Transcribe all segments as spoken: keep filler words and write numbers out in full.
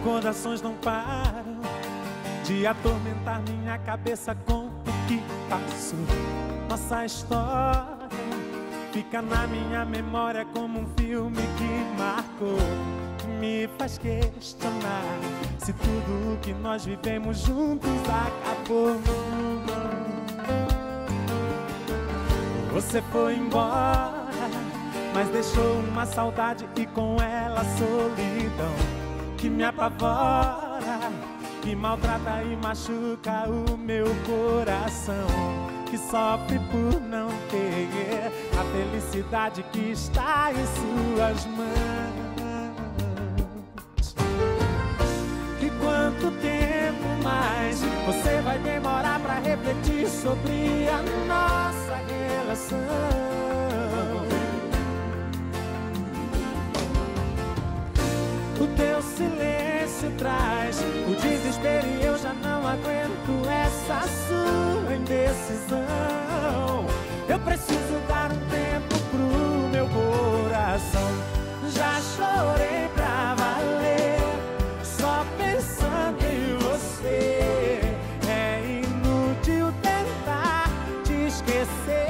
recordações não param de atormentar minha cabeça com o que passou. Nossa história fica na minha memória como um filme que marcou. Me faz questionar se tudo o que nós vivemos juntos acabou. Você foi embora, mas deixou uma saudade e com ela a solidão que me apavora, que maltrata e machuca o meu coração, que sofre por não ter a felicidade que está em suas mãos. E quanto tempo mais você vai demorar pra refletir sobre a nossa relação? O teu silêncio traz o desespero e eu já não aguento essa sua indecisão. Eu preciso dar um tempo pro meu coração. Já chorei pra valer, só pensando em você. É inútil tentar te esquecer.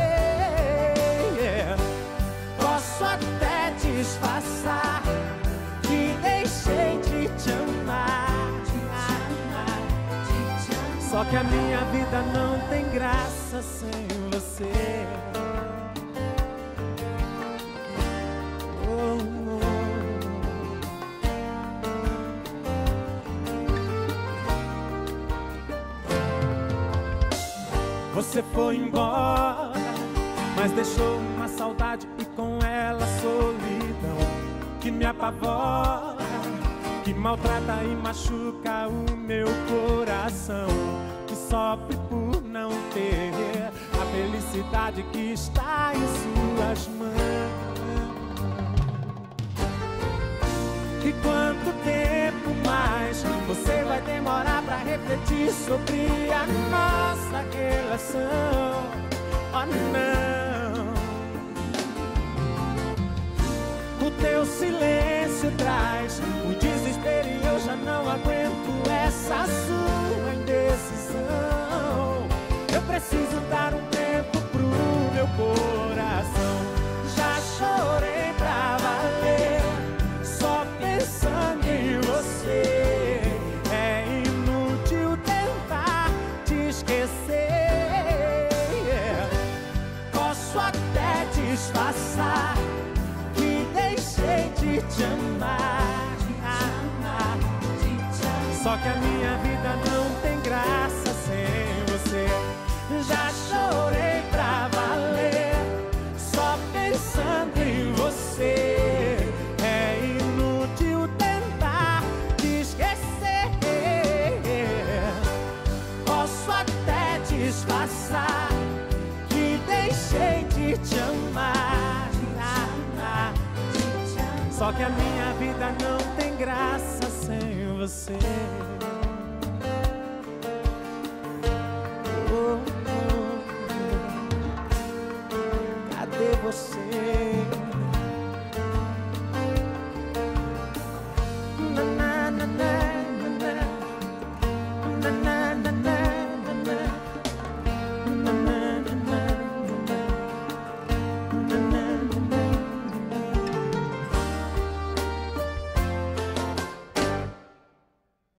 Posso até disfarçar que deixei de te amar, só que a minha vida não tem graça sem você. Oh, oh. Você foi embora, mas deixou uma saudade e com ela a solidão que me apavora, que maltrata e machuca o meu coração, que sofre por não ter a felicidade que está em suas mãos. E quanto tempo mais você vai demorar pra refletir sobre a nossa relação? Oh não. O teu silêncio traz o desespero e eu já não aguento essa sua indecisão. Eu preciso dar um tempo pro meu coração. Já chorei pra valer, só pensando em você. É inútil tentar te esquecer. Posso até disfarçar que deixei de te amar, só que a minha vida não tem graça sem você. Já chorei pra valer, só pensando em você. É inútil tentar te esquecer. Posso até disfarçar que deixei de te amar, só que a minha vida não tem graça sem você.